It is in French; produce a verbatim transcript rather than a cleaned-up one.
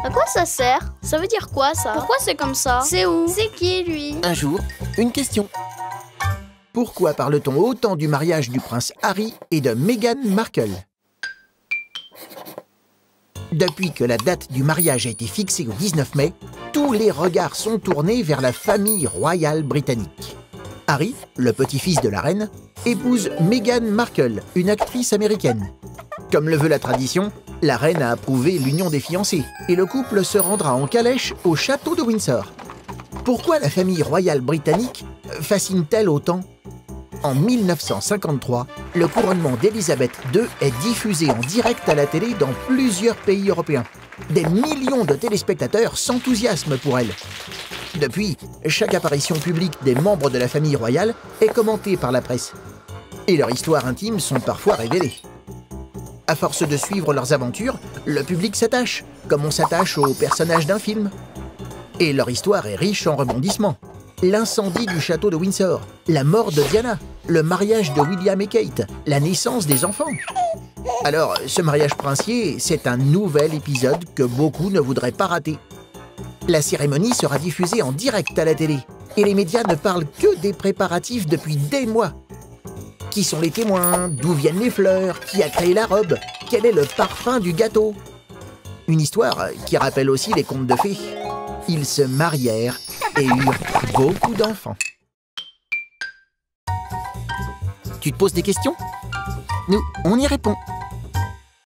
À quoi ça sert? Ça veut dire quoi, ça? Pourquoi c'est comme ça? C'est où? C'est qui, lui? Un jour, une question. Pourquoi parle-t-on autant du mariage du prince Harry et de Meghan Markle? Depuis que la date du mariage a été fixée au dix-neuf mai, tous les regards sont tournés vers la famille royale britannique. Harry, le petit-fils de la reine, épouse Meghan Markle, une actrice américaine. Comme le veut la tradition, la reine a approuvé l'union des fiancés et le couple se rendra en calèche au château de Windsor. Pourquoi la famille royale britannique fascine-t-elle autant? En mille neuf cent cinquante-trois, le couronnement d'Élisabeth deux est diffusé en direct à la télé dans plusieurs pays européens. Des millions de téléspectateurs s'enthousiasment pour elle. Depuis, chaque apparition publique des membres de la famille royale est commentée par la presse. Et leurs histoires intimes sont parfois révélées. À force de suivre leurs aventures, le public s'attache, comme on s'attache aux personnages d'un film. Et leur histoire est riche en rebondissements. L'incendie du château de Windsor, la mort de Diana, le mariage de William et Kate, la naissance des enfants. Alors, ce mariage princier, c'est un nouvel épisode que beaucoup ne voudraient pas rater. La cérémonie sera diffusée en direct à la télé, et les médias ne parlent que des préparatifs depuis des mois. Qui sont les témoins? D'où viennent les fleurs? Qui a créé la robe? Quel est le parfum du gâteau? Une histoire qui rappelle aussi les contes de fées. Ils se marièrent et eurent beaucoup d'enfants. Tu te poses des questions? Nous, on y répond.